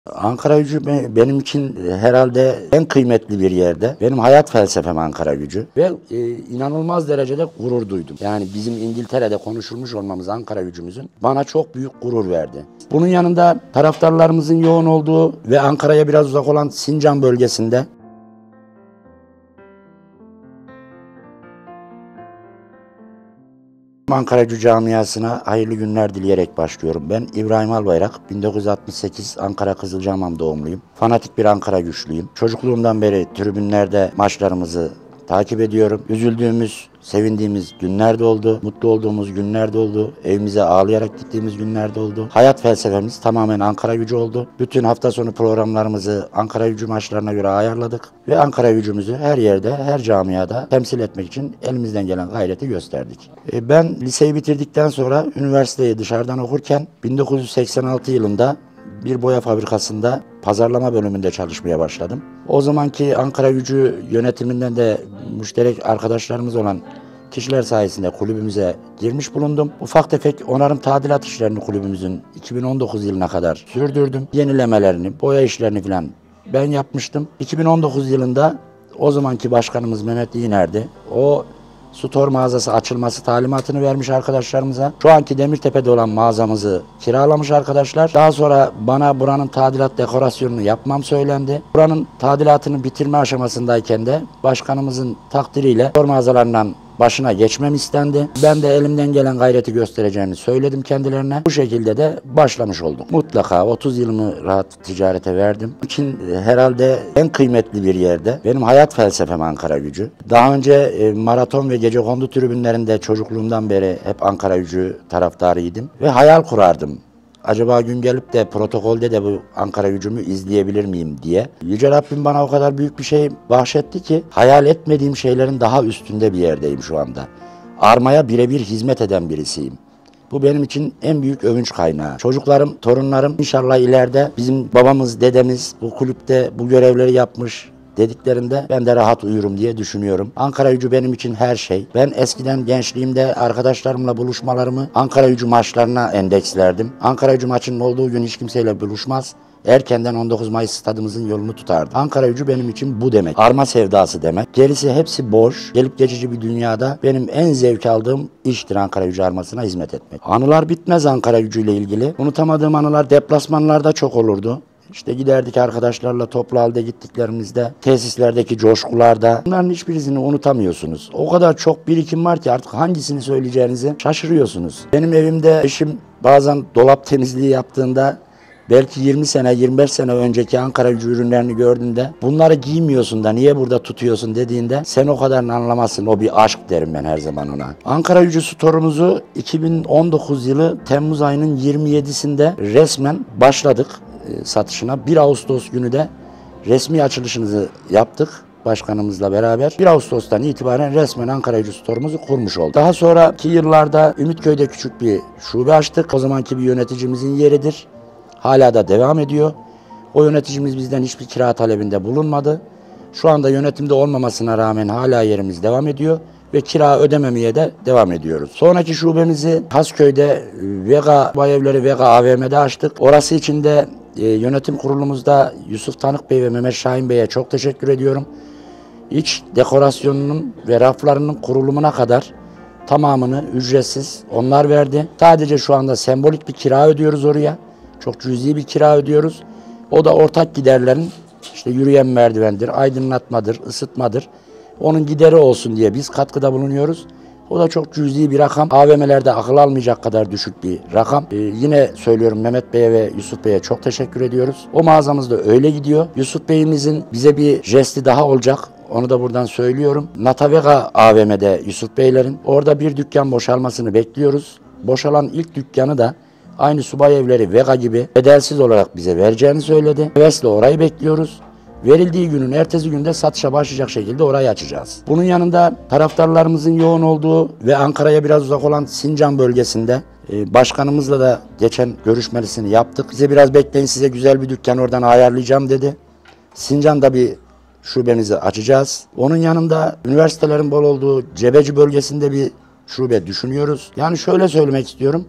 Ankara-Gücü benim için herhalde en kıymetli bir yerde. Benim hayat felsefem Ankara-Gücü ve inanılmaz derecede gurur duydum. Yani bizim İngiltere'de konuşulmuş olmamız Ankara-Gücümüzün bana çok büyük gurur verdi. Bunun yanında taraftarlarımızın yoğun olduğu ve Ankara'ya biraz uzak olan Sincan bölgesinde Ankara-Gücü camiasına hayırlı günler dileyerek başlıyorum. Ben İbrahim Albayrak, 1968 Ankara Kızılcahamam doğumluyum. Fanatik bir Ankara güçlüyüm. Çocukluğumdan beri tribünlerde maçlarımızı takip ediyorum. Üzüldüğümüz, sevindiğimiz günler de oldu. Mutlu olduğumuz günler de oldu. Evimize ağlayarak gittiğimiz günler de oldu. Hayat felsefemiz tamamen Ankara-Gücü oldu. Bütün hafta sonu programlarımızı Ankara-Gücü maçlarına göre ayarladık. Ve Ankara-Gücümüzü her yerde, her camiada temsil etmek için elimizden gelen gayreti gösterdik. Ben liseyi bitirdikten sonra üniversiteyi dışarıdan okurken 1986 yılında bir boya fabrikasında pazarlama bölümünde çalışmaya başladım. O zamanki Ankara-Gücü yönetiminden de müşterek arkadaşlarımız olan kişiler sayesinde kulübümüze girmiş bulundum. Ufak tefek onarım tadilat işlerini kulübümüzün 2019 yılına kadar sürdürdüm. Yenilemelerini, boya işlerini falan ben yapmıştım. 2019 yılında o zamanki başkanımız Mehmet İğner'di. O Store mağazası açılması talimatını vermiş arkadaşlarımıza. Şu anki Demirtepe'de olan mağazamızı kiralamış arkadaşlar. Daha sonra bana buranın tadilat dekorasyonunu yapmam söylendi. Buranın tadilatını bitirme aşamasındayken de başkanımızın takdiriyle store mağazalarından başına geçmem istendi. Ben de elimden gelen gayreti göstereceğimi söyledim kendilerine. Bu şekilde de başlamış olduk. Mutlaka 30 yılımı rahat ticarete verdim. İçin herhalde en kıymetli bir yerde. Benim hayat felsefem Ankara-Gücü. Daha önce maraton ve gecekondu tribünlerinde çocukluğumdan beri hep Ankara-Gücü taraftarıydım. Ve hayal kurardım. Acaba gün gelip de protokolde de bu Ankara-Gücümü izleyebilir miyim diye. Yüce Rabbim bana o kadar büyük bir şey bahşetti ki hayal etmediğim şeylerin daha üstünde bir yerdeyim şu anda. Armaya birebir hizmet eden birisiyim. Bu benim için en büyük övünç kaynağı. Çocuklarım, torunlarım inşallah ileride bizim babamız, dedemiz bu kulüpte bu görevleri yapmış dediklerinde ben de rahat uyurum diye düşünüyorum. Ankara-Gücü benim için her şey. Ben eskiden gençliğimde arkadaşlarımla buluşmalarımı Ankara-Gücü maçlarına endekslerdim. Ankara-Gücü maçının olduğu gün hiç kimseyle buluşmaz. Erkenden 19 Mayıs stadımızın yolunu tutardı. Ankara-Gücü benim için bu demek. Arma sevdası demek. Gerisi hepsi boş. Gelip geçici bir dünyada benim en zevk aldığım iştir Ankara-Gücü armasına hizmet etmek. Anılar bitmez Ankara-Gücü ile ilgili. Unutamadığım anılar deplasmanlarda çok olurdu. İşte giderdik arkadaşlarla toplu halde gittiklerimizde, tesislerdeki coşkularda. Bunların hiçbirisini unutamıyorsunuz. O kadar çok birikim var ki artık hangisini söyleyeceğinizi şaşırıyorsunuz. Benim evimde eşim bazen dolap temizliği yaptığında belki 20 sene, 25 sene önceki Ankara-Gücü ürünlerini gördüğünde bunları giymiyorsun da niye burada tutuyorsun dediğinde sen o kadarını anlamazsın. O bir aşk derim ben her zaman ona. Ankara-Gücü store'umuzu 2019 yılı Temmuz ayının 27'sinde resmen başladık satışına. 1 Ağustos günü de resmi açılışımızı yaptık başkanımızla beraber. 1 Ağustos'tan itibaren resmen Ankara-Gücü store'umuzu kurmuş olduk. Daha sonraki yıllarda Ümitköy'de küçük bir şube açtık. O zamanki bir yöneticimizin yeridir. Hala da devam ediyor. O yöneticimiz bizden hiçbir kira talebinde bulunmadı. Şu anda yönetimde olmamasına rağmen hala yerimiz devam ediyor ve kira ödememeye de devam ediyoruz. Sonraki şubemizi Hasköy'de Vega Bayevleri Vega AVM'de açtık. Orası için de yönetim kurulumuzda Yusuf Tanık Bey ve Mehmet Şahin Bey'e çok teşekkür ediyorum. İç dekorasyonunun ve raflarının kurulumuna kadar tamamını ücretsiz onlar verdi. Sadece şu anda sembolik bir kira ödüyoruz oraya. Çok cüzi bir kira ödüyoruz. O da ortak giderlerin işte yürüyen merdivendir, aydınlatmadır, ısıtmadır. Onun gideri olsun diye biz katkıda bulunuyoruz. O da çok cüzi bir rakam. AVM'lerde akıl almayacak kadar düşük bir rakam. Yine söylüyorum Mehmet Bey'e ve Yusuf Bey'e çok teşekkür ediyoruz. O mağazamız da öyle gidiyor. Yusuf Bey'imizin bize bir jesti daha olacak. Onu da buradan söylüyorum. Natavega AVM'de Yusuf Beylerin. Orada bir dükkan boşalmasını bekliyoruz. Boşalan ilk dükkanı da aynı Subay Evleri Vega gibi bedelsiz olarak bize vereceğini söyledi. Hevesle orayı bekliyoruz. Verildiği günün ertesi günde satışa başlayacak şekilde orayı açacağız. Bunun yanında taraftarlarımızın yoğun olduğu ve Ankara'ya biraz uzak olan Sincan bölgesinde başkanımızla da geçen görüşmesini yaptık. Bize biraz bekleyin, size güzel bir dükkan oradan ayarlayacağım dedi. Sincan'da bir şubemizi açacağız. Onun yanında üniversitelerin bol olduğu Cebeci bölgesinde bir şube düşünüyoruz. Yani şöyle söylemek istiyorum.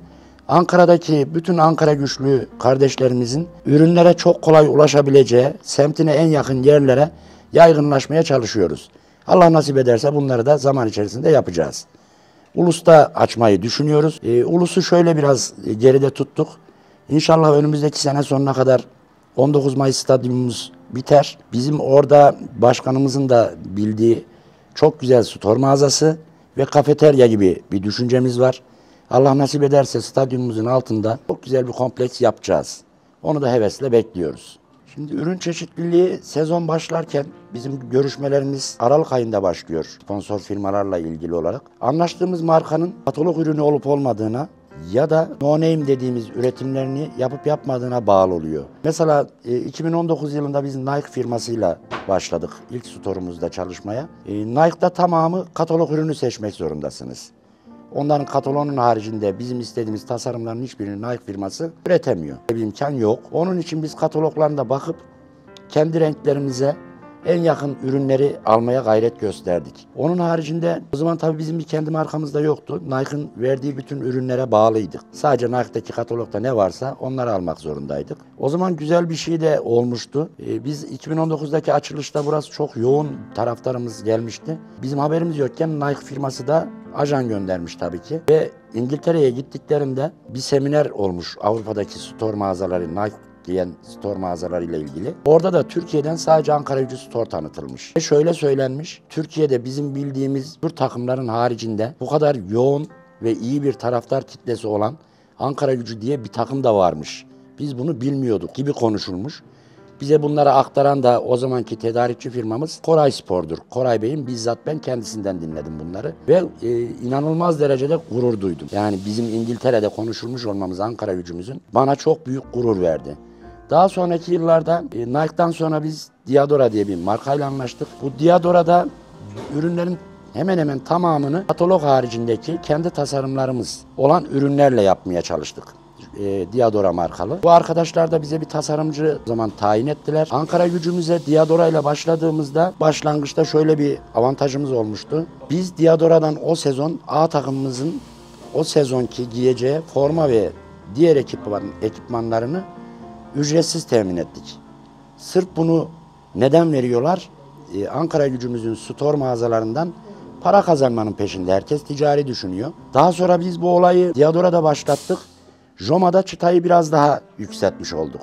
Ankara'daki bütün Ankara güçlü kardeşlerimizin ürünlere çok kolay ulaşabileceği, semtine en yakın yerlere yaygınlaşmaya çalışıyoruz. Allah nasip ederse bunları da zaman içerisinde yapacağız. Ulus'ta açmayı düşünüyoruz. Ulus'u şöyle biraz geride tuttuk. İnşallah önümüzdeki sene sonuna kadar 19 Mayıs stadyumumuz biter. Bizim orada başkanımızın da bildiği çok güzel spor mağazası ve kafeterya gibi bir düşüncemiz var. Allah nasip ederse stadyumumuzun altında çok güzel bir kompleks yapacağız. Onu da hevesle bekliyoruz. Şimdi ürün çeşitliliği sezon başlarken bizim görüşmelerimiz Aralık ayında başlıyor sponsor firmalarla ilgili olarak. Anlaştığımız markanın katalog ürünü olup olmadığına ya da no name dediğimiz üretimlerini yapıp yapmadığına bağlı oluyor. Mesela 2019 yılında biz Nike firmasıyla başladık ilk store'umuzda çalışmaya. Nike'da tamamı katalog ürünü seçmek zorundasınız. Onların kataloğunun haricinde bizim istediğimiz tasarımların hiçbirini Nike firması üretemiyor. Bir imkan yok. Onun için biz kataloglarına bakıp kendi renklerimize en yakın ürünleri almaya gayret gösterdik. Onun haricinde o zaman tabii bizim bir kendi markamız da yoktu. Nike'ın verdiği bütün ürünlere bağlıydık. Sadece Nike'daki katalogda ne varsa onları almak zorundaydık. O zaman güzel bir şey de olmuştu. Biz 2019'daki açılışta burası çok yoğun taraftarımız gelmişti. Bizim haberimiz yokken Nike firması da ajan göndermiş tabii ki. Ve İngiltere'ye gittiklerinde bir seminer olmuş Avrupa'daki store mağazaları, Nike giyen store mağazalarıyla ilgili. Orada da Türkiye'den sadece Ankaragücü Store tanıtılmış. Ve şöyle söylenmiş, Türkiye'de bizim bildiğimiz bu takımların haricinde bu kadar yoğun ve iyi bir taraftar kitlesi olan Ankaragücü diye bir takım da varmış. Biz bunu bilmiyorduk gibi konuşulmuş. Bize bunları aktaran da o zamanki tedarikçi firmamız Koray Spor'dur. Koray Bey'in bizzat ben kendisinden dinledim bunları. Ve inanılmaz derecede gurur duydum. Yani bizim İngiltere'de konuşulmuş olmamız Ankaragücümüzün bana çok büyük gurur verdi. Daha sonraki yıllarda Nike'dan sonra biz Diadora diye bir markayla anlaştık. Bu Diadora'da ürünlerin hemen hemen tamamını katalog haricindeki kendi tasarımlarımız olan ürünlerle yapmaya çalıştık. Diadora markalı. Bu arkadaşlar da bize bir tasarımcı o zaman tayin ettiler. Ankaragücümüze Diadora ile başladığımızda başlangıçta şöyle bir avantajımız olmuştu. Biz Diadora'dan o sezon A takımımızın o sezonki giyeceği forma ve diğer ekipmanlarını ücretsiz temin ettik. Sırf bunu neden veriyorlar? Ankaragücümüzün store mağazalarından para kazanmanın peşinde. Herkes ticari düşünüyor. Daha sonra biz bu olayı Diadora'da başlattık. Joma'da çıtayı biraz daha yükseltmiş olduk.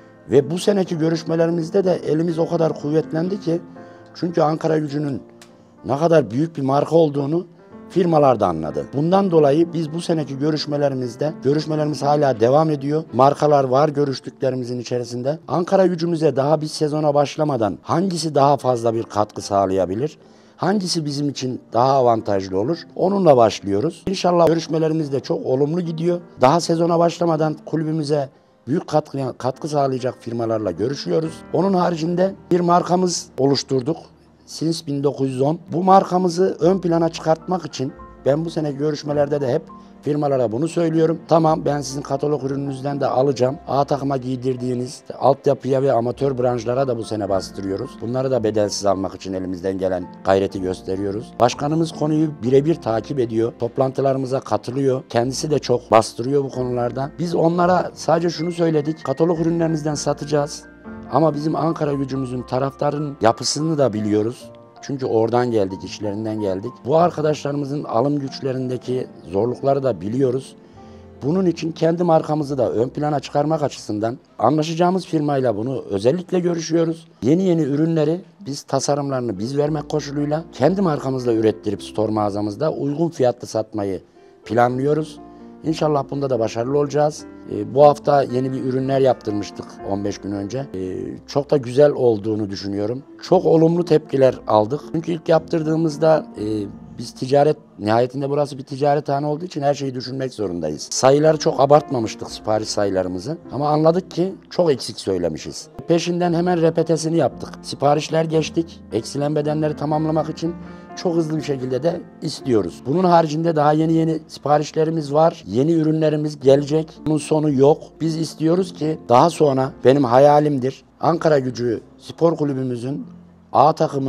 Ve bu seneki görüşmelerimizde de elimiz o kadar kuvvetlendi ki çünkü Ankaragücü'nün ne kadar büyük bir marka olduğunu firmalar da anladı. Bundan dolayı biz bu seneki görüşmelerimiz hala devam ediyor. Markalar var görüştüklerimizin içerisinde. Ankaragücümüze daha bir sezona başlamadan hangisi daha fazla bir katkı sağlayabilir? Hangisi bizim için daha avantajlı olur? Onunla başlıyoruz. İnşallah görüşmelerimiz de çok olumlu gidiyor. Daha sezona başlamadan kulübümüze büyük katkı sağlayacak firmalarla görüşüyoruz. Onun haricinde bir markamız oluşturduk. Since 1910. Bu markamızı ön plana çıkartmak için ben bu sene görüşmelerde de hep firmalara bunu söylüyorum. Tamam, ben sizin katalog ürününüzden de alacağım. A takıma giydirdiğiniz altyapıya ve amatör branşlara da bu sene bastırıyoruz. Bunları da bedelsiz almak için elimizden gelen gayreti gösteriyoruz. Başkanımız konuyu birebir takip ediyor. Toplantılarımıza katılıyor. Kendisi de çok bastırıyor bu konularda. Biz onlara sadece şunu söyledik. Katalog ürünlerinizden satacağız. Ama bizim Ankaragücümüzün taraftarın yapısını da biliyoruz. Çünkü oradan geldik, içlerinden geldik. Bu arkadaşlarımızın alım güçlerindeki zorlukları da biliyoruz. Bunun için kendi markamızı da ön plana çıkarmak açısından anlaşacağımız firmayla bunu özellikle görüşüyoruz. Yeni ürünleri biz tasarımlarını biz vermek koşuluyla kendi markamızla ürettirip store mağazamızda uygun fiyatlı satmayı planlıyoruz. İnşallah bunda da başarılı olacağız. Bu hafta yeni bir ürünler yaptırmıştık 15 gün önce. Çok da güzel olduğunu düşünüyorum. Çok olumlu tepkiler aldık. Çünkü ilk yaptırdığımızda biz nihayetinde burası bir ticarethane olduğu için her şeyi düşünmek zorundayız. Sayıları çok abartmamıştık, sipariş sayılarımızı. Ama anladık ki çok eksik söylemişiz. Peşinden hemen repetesini yaptık. Siparişler geçtik. Eksilen bedenleri tamamlamak için çok hızlı bir şekilde de istiyoruz. Bunun haricinde daha yeni siparişlerimiz var. Yeni ürünlerimiz gelecek. Bunun sonu yok. Biz istiyoruz ki daha sonra benim hayalimdir. Ankaragücü Spor Kulübümüzün A takımının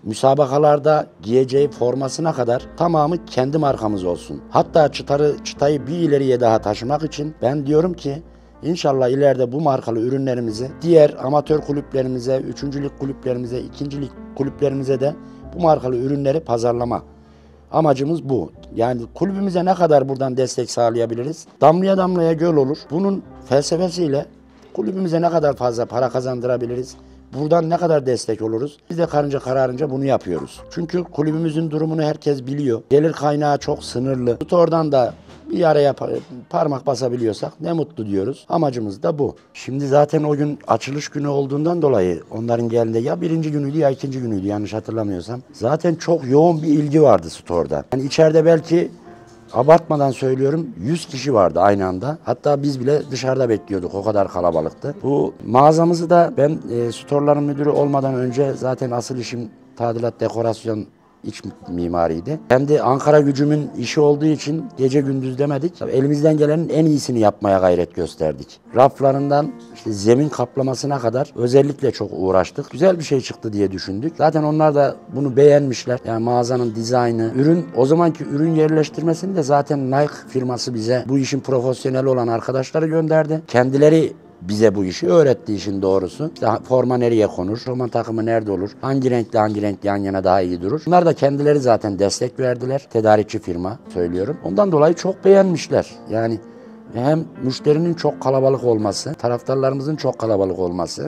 müsabakalarda giyeceği formasına kadar tamamı kendi markamız olsun. Hatta çıtayı bir ileriye daha taşımak için ben diyorum ki İnşallah ileride bu markalı ürünlerimizi diğer amatör kulüplerimize, 3. lig kulüplerimize, 2. lig kulüplerimize de bu markalı ürünleri pazarlama. Amacımız bu. Yani kulübümüze ne kadar buradan destek sağlayabiliriz? Damlaya damlaya göl olur. Bunun felsefesiyle kulübümüze ne kadar fazla para kazandırabiliriz? Buradan ne kadar destek oluruz? Biz de karınca kararınca bunu yapıyoruz. Çünkü kulübümüzün durumunu herkes biliyor. Gelir kaynağı çok sınırlı. Oradan da bir araya parmak basabiliyorsak ne mutlu diyoruz. Amacımız da bu. Şimdi zaten o gün açılış günü olduğundan dolayı onların geldiğinde ya birinci günüydü ya ikinci günüydü yanlış hatırlamıyorsam. Zaten çok yoğun bir ilgi vardı store'da. Yani içeride belki abartmadan söylüyorum 100 kişi vardı aynı anda. Hatta biz bile dışarıda bekliyorduk. O kadar kalabalıktı. Bu mağazamızı da ben store'ların müdürü olmadan önce zaten asıl işim tadilat, dekorasyon, iç mimariydi. Hem de Ankara Gücüm'ün işi olduğu için gece gündüz demedik. Elimizden gelenin en iyisini yapmaya gayret gösterdik. Raflarından işte zemin kaplamasına kadar özellikle çok uğraştık. Güzel bir şey çıktı diye düşündük. Zaten onlar da bunu beğenmişler. Yani mağazanın dizaynı, o zamanki ürün yerleştirmesini de zaten Nike firması bize bu işin profesyoneli olan arkadaşları gönderdi. Kendileri bize bu işi öğretti işin doğrusu. İşte forma nereye konur, roman takımı nerede olur, hangi renk yan yana daha iyi durur. Bunlar da kendileri zaten destek verdiler. Tedarikçi firma söylüyorum. Ondan dolayı çok beğenmişler. Yani hem müşterinin çok kalabalık olması, taraftarlarımızın çok kalabalık olması,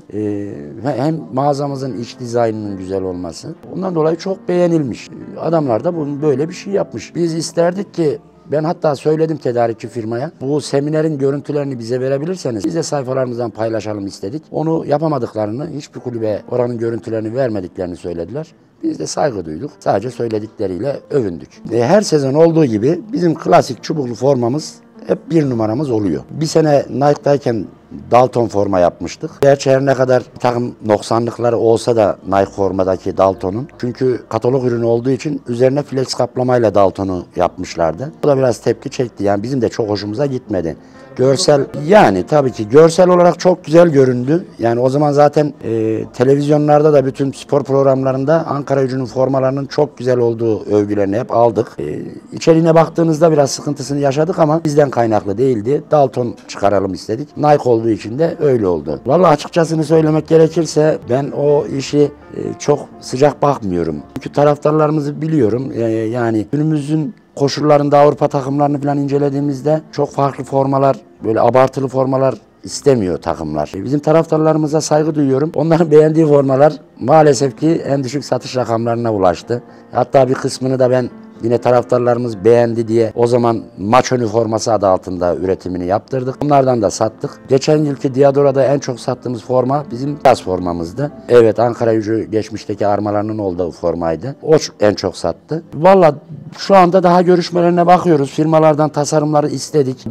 hem mağazamızın iç dizaynının güzel olması. Ondan dolayı çok beğenilmiş. Adamlar da bunu böyle bir şey yapmış. Biz isterdik ki ben hatta söyledim tedarikçi firmaya. Bu seminerin görüntülerini bize verebilirseniz biz de sayfalarımızdan paylaşalım istedik. Onu yapamadıklarını, hiçbir kulübe oranın görüntülerini vermediklerini söylediler. Biz de saygı duyduk. Sadece söyledikleriyle övündük. Her sezon olduğu gibi bizim klasik çubuklu formamız hep bir numaramız oluyor. Bir sene Nike'dayken Dalton forma yapmıştık. Gerçi her ne kadar bir takım noksanlıkları olsa da Nike formadaki Dalton'un. Çünkü katalog ürünü olduğu için üzerine flex kaplamayla Dalton'u yapmışlardı. Bu da biraz tepki çekti. Yani bizim de çok hoşumuza gitmedi. Görsel, yani tabii ki görsel olarak çok güzel göründü. Yani o zaman zaten televizyonlarda da bütün spor programlarında Ankara Gücü'nün formalarının çok güzel olduğu övgülerini hep aldık. İçeriğine baktığınızda biraz sıkıntısını yaşadık ama bizden kaynaklı değildi. Dalton çıkaralım istedik. Nike olduğu için de öyle oldu. Vallahi açıkçasını söylemek gerekirse ben o işi çok sıcak bakmıyorum. Çünkü taraftarlarımızı biliyorum. Yani günümüzün koşullarında Avrupa takımlarını falan incelediğimizde çok farklı formalar, böyle abartılı formalar istemiyor takımlar. Bizim taraftarlarımıza saygı duyuyorum. Onların beğendiği formalar maalesef ki en düşük satış rakamlarına ulaştı. Hatta bir kısmını da ben yine taraftarlarımız beğendi diye o zaman maç önü forması adı altında üretimini yaptırdık. Onlardan da sattık. Geçen yılki Diadora'da en çok sattığımız forma bizim beyaz formamızdı. Evet, Ankara Gücü geçmişteki armalarının olduğu formaydı. O en çok sattı. Valla şu anda daha görüşmelerine bakıyoruz. Firmalardan tasarımları istedik.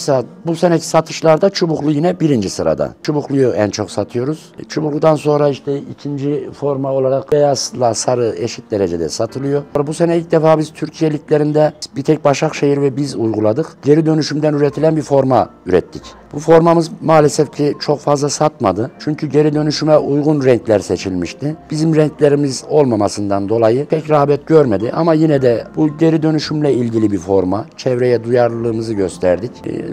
Bu seneki satışlarda çubuklu yine birinci sırada. Çubukluyu en çok satıyoruz. Çubukludan sonra işte ikinci forma olarak beyazla sarı eşit derecede satılıyor. Bu sene ilk defa biz Türkiye liglerinde bir tek Başakşehir ve biz uyguladık. Geri dönüşümden üretilen bir forma ürettik. Bu formamız maalesef ki çok fazla satmadı. Çünkü geri dönüşüme uygun renkler seçilmişti. Bizim renklerimiz olmamasından dolayı pek rağbet görmedi. Ama yine de bu geri dönüşümle ilgili bir forma. Çevreye duyarlılığımızı gösterdik.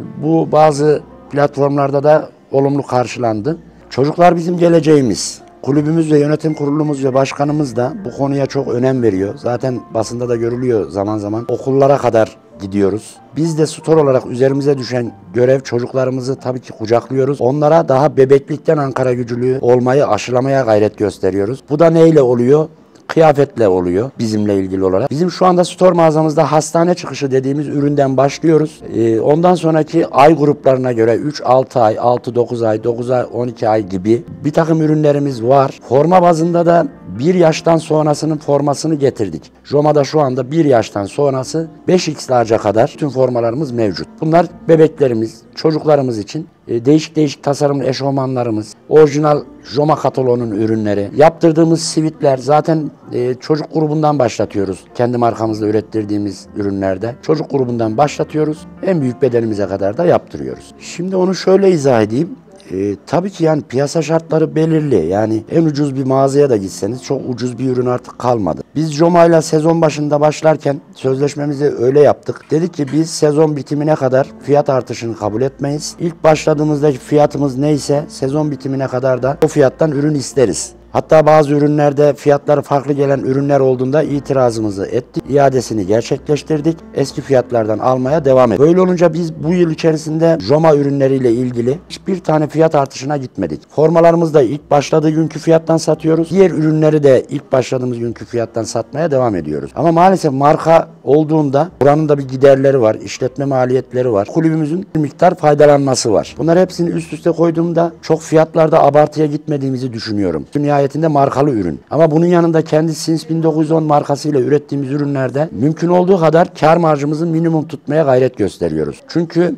Bu bazı platformlarda da olumlu karşılandı. Çocuklar bizim geleceğimiz. Kulübümüz ve yönetim kurulumuz ve başkanımız da bu konuya çok önem veriyor. Zaten basında da görülüyor zaman zaman. Okullara kadar gidiyoruz. Biz de store olarak üzerimize düşen görev, çocuklarımızı tabii ki kucaklıyoruz. Onlara daha bebeklikten Ankara Gücülüğü olmayı aşılamaya gayret gösteriyoruz. Bu da neyle oluyor? Kıyafetle oluyor bizimle ilgili olarak. Bizim şu anda store mağazamızda hastane çıkışı dediğimiz üründen başlıyoruz. Ondan sonraki ay gruplarına göre 3-6 ay, 6-9 ay, 9 ay, 12 ay gibi bir takım ürünlerimiz var. Forma bazında da 1 yaştan sonrasının formasını getirdik. Joma'da şu anda 1 yaştan sonrası 5x large'a kadar tüm formalarımız mevcut. Bunlar bebeklerimiz, çocuklarımız için değişik değişik tasarımlı eşofmanlarımız, orijinal Joma kataloğunun ürünleri, yaptırdığımız sivitler zaten çocuk grubundan başlatıyoruz. Kendi markamızla ürettirdiğimiz ürünlerde çocuk grubundan başlatıyoruz. En büyük bedenimize kadar da yaptırıyoruz. Şimdi onu şöyle izah edeyim. Tabii ki yani piyasa şartları belirli. Yani en ucuz bir mağazaya da gitseniz çok ucuz bir ürün artık kalmadı. Biz Joma'yla sezon başında başlarken sözleşmemizi öyle yaptık. Dedik ki biz sezon bitimine kadar fiyat artışını kabul etmeyiz. İlk başladığımızdaki fiyatımız neyse sezon bitimine kadar da o fiyattan ürün isteriz. Hatta bazı ürünlerde fiyatları farklı gelen ürünler olduğunda itirazımızı ettik. İadesini gerçekleştirdik. Eski fiyatlardan almaya devam ettik. Böyle olunca biz bu yıl içerisinde Joma ürünleriyle ilgili hiçbir tane fiyat artışına gitmedik. Formalarımızı da ilk başladığı günkü fiyattan satıyoruz. Diğer ürünleri de ilk başladığımız günkü fiyattan satmaya devam ediyoruz. Ama maalesef marka olduğunda buranın da bir giderleri var, işletme maliyetleri var. Kulübümüzün bir miktar faydalanması var. Bunları hepsini üst üste koyduğumda çok fiyatlarda abartıya gitmediğimizi düşünüyorum. Nihayetinde markalı ürün. Ama bunun yanında kendi Since 1910 markasıyla ürettiğimiz ürünlerde mümkün olduğu kadar kar marjımızı minimum tutmaya gayret gösteriyoruz. Çünkü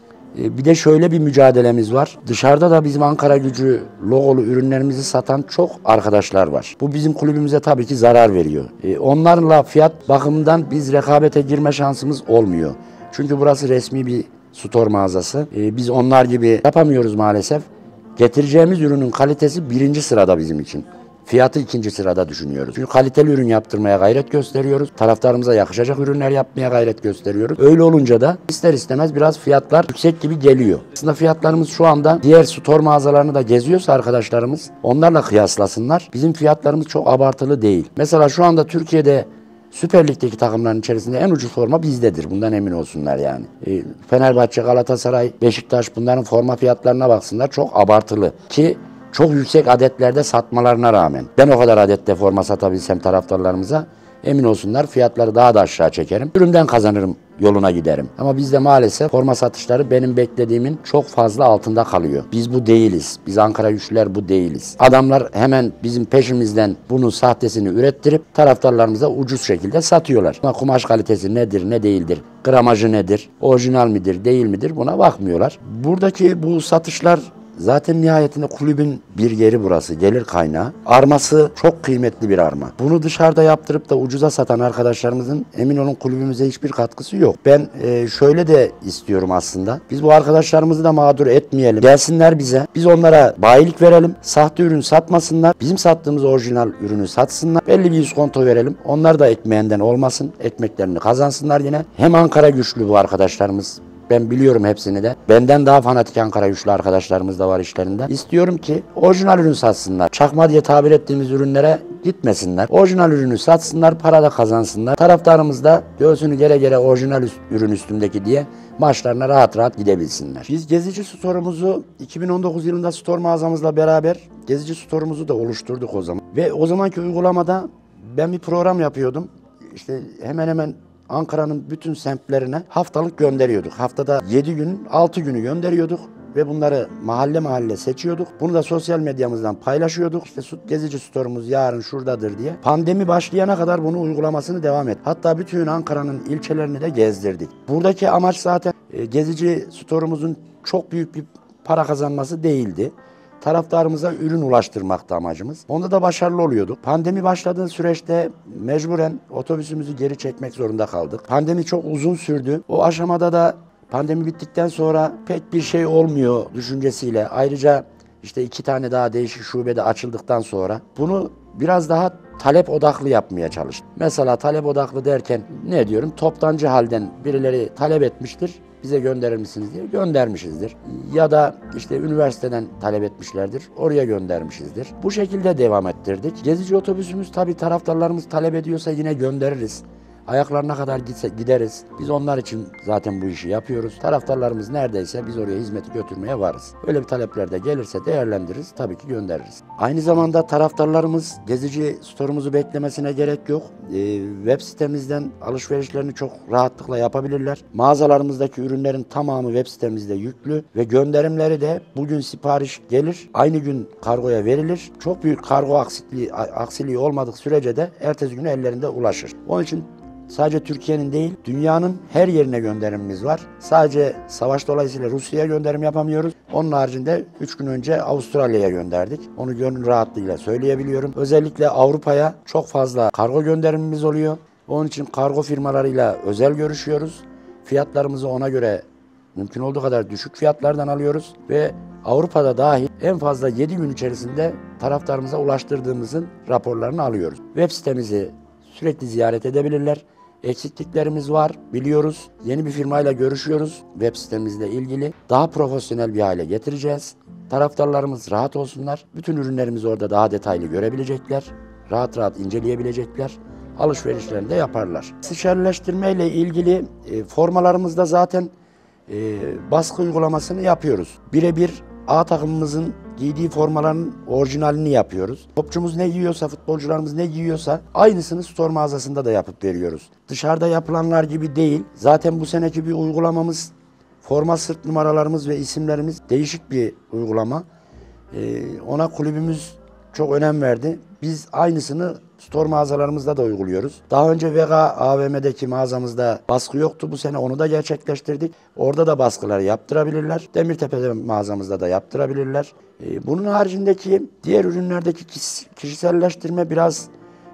bir de şöyle bir mücadelemiz var. Dışarıda da bizim Ankaragücü logolu ürünlerimizi satan çok arkadaşlar var. Bu bizim kulübümüze tabii ki zarar veriyor. Onlarla fiyat bakımından biz rekabete girme şansımız olmuyor. Çünkü burası resmi bir store mağazası. Biz onlar gibi yapamıyoruz maalesef. Getireceğimiz ürünün kalitesi birinci sırada bizim için. Fiyatı ikinci sırada düşünüyoruz. Çünkü kaliteli ürün yaptırmaya gayret gösteriyoruz. Taraftarımıza yakışacak ürünler yapmaya gayret gösteriyoruz. Öyle olunca da ister istemez biraz fiyatlar yüksek gibi geliyor. Aslında fiyatlarımız şu anda diğer store mağazalarını da geziyorsa arkadaşlarımız onlarla kıyaslasınlar. Bizim fiyatlarımız çok abartılı değil. Mesela şu anda Türkiye'de Süper Lig'deki takımların içerisinde en ucuz forma bizdedir. Bundan emin olsunlar yani. Fenerbahçe, Galatasaray, Beşiktaş bunların forma fiyatlarına baksınlar. Çok abartılı ki çok yüksek adetlerde satmalarına rağmen. Ben o kadar adette forma satabilsem taraftarlarımıza emin olsunlar fiyatları daha da aşağı çekerim. Üründen kazanırım yoluna giderim. Ama bizde maalesef forma satışları benim beklediğimin çok fazla altında kalıyor. Biz bu değiliz. Biz Ankaragüçlüler bu değiliz. Adamlar hemen bizim peşimizden bunun sahtesini ürettirip taraftarlarımıza ucuz şekilde satıyorlar. Ama kumaş kalitesi nedir, ne değildir, gramajı nedir, orijinal midir, değil midir buna bakmıyorlar. Buradaki bu satışlar zaten nihayetinde kulübün bir yeri burası, gelir kaynağı. Arması çok kıymetli bir arma. Bunu dışarıda yaptırıp da ucuza satan arkadaşlarımızın emin olun kulübümüze hiçbir katkısı yok. Ben şöyle de istiyorum aslında. Biz bu arkadaşlarımızı da mağdur etmeyelim. Gelsinler bize. Biz onlara bayilik verelim. Sahte ürün satmasınlar. Bizim sattığımız orijinal ürünü satsınlar. Belli bir iskonto verelim. Onlar da ekmeğinden olmasın. Ekmeklerini kazansınlar yine. Hem Ankaragüçlü bu arkadaşlarımız. Ben biliyorum hepsini de. Benden daha fanatik Ankaragüçlü arkadaşlarımız da var işlerinde. İstiyorum ki orijinal ürün satsınlar. Çakma diye tabir ettiğimiz ürünlere gitmesinler. Orijinal ürünü satsınlar, para da kazansınlar. Taraftarımız da göğsünü gere gere orijinal ürün üstündeki diye maçlarına rahat rahat gidebilsinler. Biz Gezici Store'umuzu 2019 yılında store mağazamızla beraber Gezici Store'umuzu da oluşturduk o zaman. Ve o zamanki uygulamada ben bir program yapıyordum. İşte hemen hemen Ankara'nın bütün semtlerine haftalık gönderiyorduk. Haftada 7 gün, 6 günü gönderiyorduk ve bunları mahalle mahalle seçiyorduk. Bunu da sosyal medyamızdan paylaşıyorduk. İşte Gezici Store'umuz yarın şuradadır diye. Pandemi başlayana kadar bunu uygulamasını devam et. Hatta bütün Ankara'nın ilçelerini de gezdirdik. Buradaki amaç zaten Gezici Store'umuzun çok büyük bir para kazanması değildi. Taraftarımıza ürün ulaştırmakta amacımız. Onda da başarılı oluyorduk. Pandemi başladığı süreçte mecburen otobüsümüzü geri çekmek zorunda kaldık. Pandemi çok uzun sürdü. O aşamada da pandemi bittikten sonra pek bir şey olmuyor düşüncesiyle. Ayrıca işte 2 tane daha değişik şubede açıldıktan sonra bunu biraz daha talep odaklı yapmaya çalıştım. Mesela talep odaklı derken ne diyorum? Toptancı halden birileri talep etmiştir. Bize gönderir misiniz diye göndermişizdir. Ya da işte üniversiteden talep etmişlerdir. Oraya göndermişizdir. Bu şekilde devam ettirdik. Gezici otobüsümüz tabii taraftarlarımız talep ediyorsa yine göndeririz. Ayaklarına kadar gideriz. Biz onlar için zaten bu işi yapıyoruz. Taraftarlarımız neredeyse biz oraya hizmeti götürmeye varız. Öyle bir talepler de gelirse değerlendiririz. Tabii ki göndeririz. Aynı zamanda taraftarlarımız Gezici Store'umuzu beklemesine gerek yok. Web sitemizden alışverişlerini çok rahatlıkla yapabilirler. Mağazalarımızdaki ürünlerin tamamı web sitemizde yüklü ve gönderimleri de bugün sipariş gelir. Aynı gün kargoya verilir. Çok büyük kargo aksiliği olmadık sürece de ertesi gün ellerinde ulaşır. Onun için sadece Türkiye'nin değil, dünyanın her yerine gönderimimiz var. Sadece savaş dolayısıyla Rusya'ya gönderim yapamıyoruz. Onun haricinde 3 gün önce Avustralya'ya gönderdik. Onu gönül rahatlığıyla söyleyebiliyorum. Özellikle Avrupa'ya çok fazla kargo gönderimimiz oluyor. Onun için kargo firmalarıyla özel görüşüyoruz. Fiyatlarımızı ona göre mümkün olduğu kadar düşük fiyatlardan alıyoruz ve Avrupa'da dahil en fazla 7 gün içerisinde taraftarımıza ulaştırdığımızın raporlarını alıyoruz. Web sitemizi sürekli ziyaret edebilirler. Eksikliklerimiz var, biliyoruz. Yeni bir firmayla görüşüyoruz web sitemizle ilgili. Daha profesyonel bir hale getireceğiz. Taraftarlarımız rahat olsunlar. Bütün ürünlerimizi orada daha detaylı görebilecekler. Rahat rahat inceleyebilecekler. Alışverişlerini de yaparlar. Kişiselleştirme ile ilgili formalarımızda zaten baskı uygulamasını yapıyoruz. Birebir A takımımızın giydiği formaların orijinalini yapıyoruz. Topçumuz ne giyiyorsa, futbolcularımız ne giyiyorsa aynısını store mağazasında da yapıp veriyoruz. Dışarıda yapılanlar gibi değil. Zaten bu seneki bir uygulamamız, forma sırt numaralarımız ve isimlerimiz değişik bir uygulama. Ona kulübümüz çok önem verdi. Biz aynısını store mağazalarımızda da uyguluyoruz. Daha önce Vega AVM'deki mağazamızda baskı yoktu. Bu sene onu da gerçekleştirdik. Orada da baskıları yaptırabilirler. Demirtepe'de mağazamızda da yaptırabilirler. Bunun haricindeki diğer ürünlerdeki kişiselleştirme biraz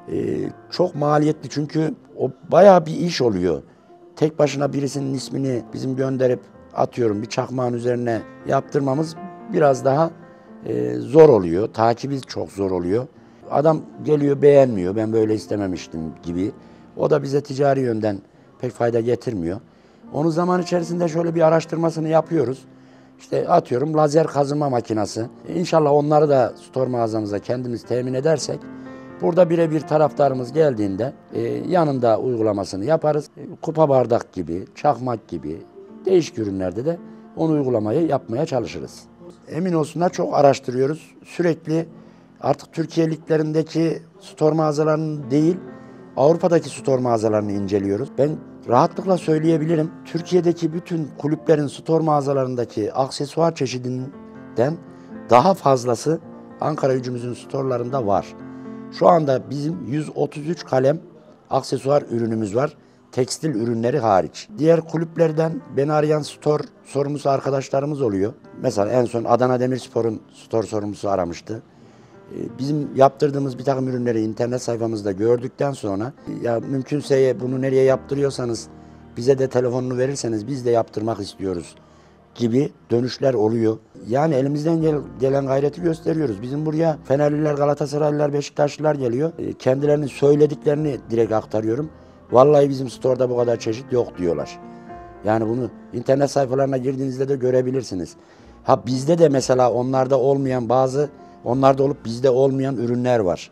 çok maliyetli. Çünkü o bayağı bir iş oluyor. Tek başına birisinin ismini bizim gönderip atıyorum bir çakmağın üzerine yaptırmamız biraz daha zor oluyor. Takibi çok zor oluyor. Adam geliyor beğenmiyor, ben böyle istememiştim gibi. O da bize ticari yönden pek fayda getirmiyor. Onu zaman içerisinde şöyle bir araştırmasını yapıyoruz. İşte atıyorum lazer kazıma makinesi. İnşallah onları da store mağazamıza kendimiz temin edersek burada birebir taraftarımız geldiğinde yanında uygulamasını yaparız. Kupa bardak gibi, çakmak gibi değişik ürünlerde de onu uygulamayı yapmaya çalışırız. Emin olsunlar çok araştırıyoruz. Sürekli artık Türkiye liglerindeki store mağazalarının değil, Avrupa'daki store mağazalarını inceliyoruz. Ben rahatlıkla söyleyebilirim. Türkiye'deki bütün kulüplerin store mağazalarındaki aksesuar çeşidinden daha fazlası Ankaragücümüzün storelarında var. Şu anda bizim 133 kalem aksesuar ürünümüz var. Tekstil ürünleri hariç. Diğer kulüplerden beni arayan store sorumlusu arkadaşlarımız oluyor. Mesela en son Adana Demirspor'un store sorumlusu aramıştı. Bizim yaptırdığımız bir takım ürünleri internet sayfamızda gördükten sonra ya mümkünse bunu nereye yaptırıyorsanız bize de telefonunu verirseniz biz de yaptırmak istiyoruz gibi dönüşler oluyor. Yani elimizden gelen gayreti gösteriyoruz. Bizim buraya Fenerliler, Galatasaraylılar, Beşiktaşlılar geliyor. Kendilerinin söylediklerini direkt aktarıyorum. Vallahi bizim store'da bu kadar çeşit yok diyorlar. Yani bunu internet sayfalarına girdiğinizde de görebilirsiniz. Ha bizde de mesela onlarda olmayan onlarda olup bizde olmayan ürünler var.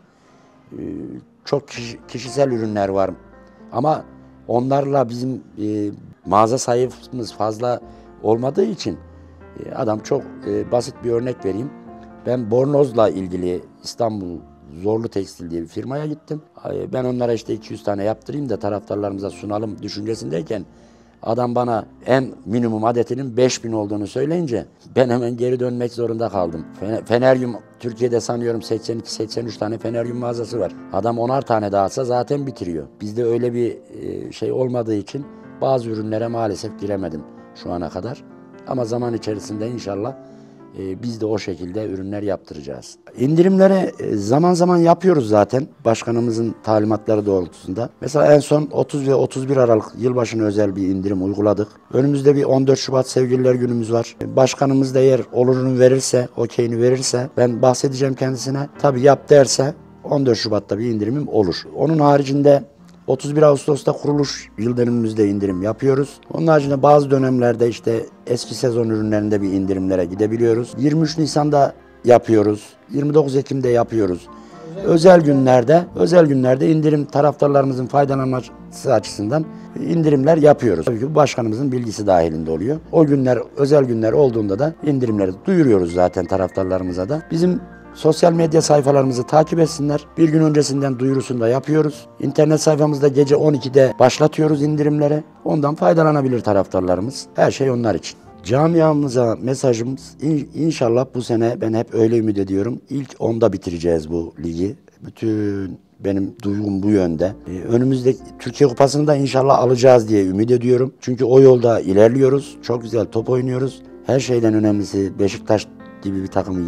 Çok kişisel ürünler var. Ama onlarla bizim mağaza sayımız fazla olmadığı için adam çok basit bir örnek vereyim. Ben bornozla ilgili İstanbul Zorlu Tekstil diye bir firmaya gittim. Ben onlara işte 200 tane yaptırayım da taraftarlarımıza sunalım düşüncesindeyken adam bana en minimum adetinin 5000 olduğunu söyleyince ben hemen geri dönmek zorunda kaldım. Feneryum Türkiye'de sanıyorum 82-83 tane Feneryum mağazası var. Adam 10'ar tane dağıtsa zaten bitiriyor. Bizde öyle bir şey olmadığı için bazı ürünlere maalesef giremedim şu ana kadar. Ama zaman içerisinde inşallah biz de o şekilde ürünler yaptıracağız. İndirimleri zaman zaman yapıyoruz zaten başkanımızın talimatları doğrultusunda. Mesela en son 30 ve 31 Aralık yılbaşına özel bir indirim uyguladık. Önümüzde bir 14 Şubat Sevgililer Günümüz var. Başkanımız da eğer olurunu verirse, okeyini verirse ben bahsedeceğim kendisine. Tabii yap derse 14 Şubat'ta bir indirimim olur. Onun haricinde 31 Ağustos'ta kuruluş yıl dönümümüzde indirim yapıyoruz. Onun haricinde bazı dönemlerde işte eski sezon ürünlerinde bir indirimlere gidebiliyoruz. 23 Nisan'da yapıyoruz. 29 Ekim'de yapıyoruz. Özel günlerde indirim taraftarlarımızın faydalanması açısından indirimler yapıyoruz. Tabii ki başkanımızın bilgisi dahilinde oluyor. O günler, özel günler olduğunda da indirimleri duyuruyoruz zaten taraftarlarımıza da. Bizim sosyal medya sayfalarımızı takip etsinler. Bir gün öncesinden duyurusunu da yapıyoruz. İnternet sayfamızda gece 12'de başlatıyoruz indirimleri. Ondan faydalanabilir taraftarlarımız. Her şey onlar için. Camiamıza mesajımız inşallah bu sene ben hep öyle ümit ediyorum. İlk 10'da bitireceğiz bu ligi. Bütün benim duygum bu yönde. Önümüzdeki Türkiye Kupası'nı da inşallah alacağız diye ümit ediyorum. Çünkü o yolda ilerliyoruz. Çok güzel top oynuyoruz. Her şeyden önemlisi Beşiktaş gibi bir takımı yenip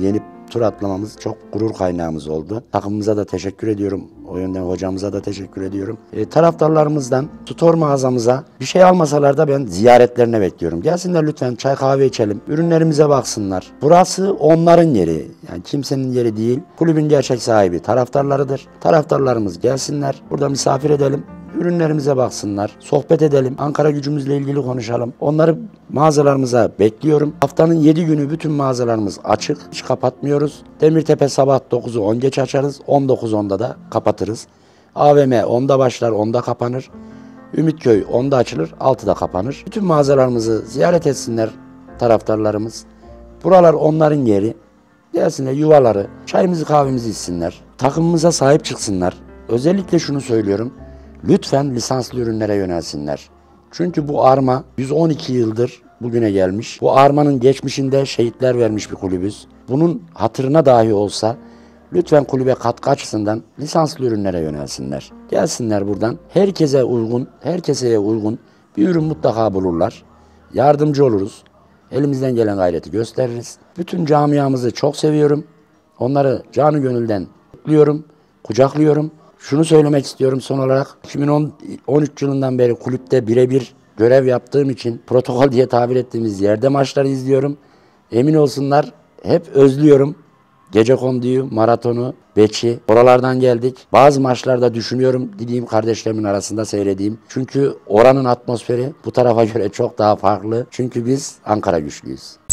tur atlamamız çok gurur kaynağımız oldu. Takımımıza da teşekkür ediyorum. O yönden hocamıza da teşekkür ediyorum. Taraftarlarımızdan store mağazamıza bir şey almasalar da ben ziyaretlerine bekliyorum. Gelsinler lütfen, çay kahve içelim. Ürünlerimize baksınlar. Burası onların yeri. Yani kimsenin yeri değil. Kulübün gerçek sahibi taraftarlarıdır. Taraftarlarımız gelsinler. Burada misafir edelim. Ürünlerimize baksınlar, sohbet edelim, Ankara Gücümüzle ilgili konuşalım. Onları mağazalarımıza bekliyorum. Haftanın 7 günü bütün mağazalarımız açık, hiç kapatmıyoruz. Demirtepe sabah 9'u 10 geç açarız, 19.10'da da kapatırız. AVM 10'da başlar, 10'da kapanır. Ümitköy 10'da açılır, 6'da kapanır. Bütün mağazalarımızı ziyaret etsinler taraftarlarımız. Buralar onların yeri. Gelsinler yuvaları, çayımızı kahvemizi içsinler. Takımımıza sahip çıksınlar. Özellikle şunu söylüyorum. Lütfen lisanslı ürünlere yönelsinler. Çünkü bu arma 112 yıldır bugüne gelmiş. Bu armanın geçmişinde şehitler vermiş bir kulübüz. Bunun hatırına dahi olsa lütfen kulübe katkı açısından lisanslı ürünlere yönelsinler. Gelsinler buradan. Herkese uygun bir ürün mutlaka bulurlar. Yardımcı oluruz. Elimizden gelen gayreti gösteririz. Bütün camiamızı çok seviyorum. Onları canı gönülden kutluyorum, kucaklıyorum. Şunu söylemek istiyorum son olarak. 2013 yılından beri kulüpte birebir görev yaptığım için protokol diye tabir ettiğimiz yerde maçları izliyorum. Emin olsunlar hep özlüyorum. Gecekondu'yu, maratonu, Beç'i. Oralardan geldik. Bazı maçlarda düşünüyorum gideyim kardeşlerimin arasında seyredeyim. Çünkü oranın atmosferi bu tarafa göre çok daha farklı. Çünkü biz Ankara güçlüyüz.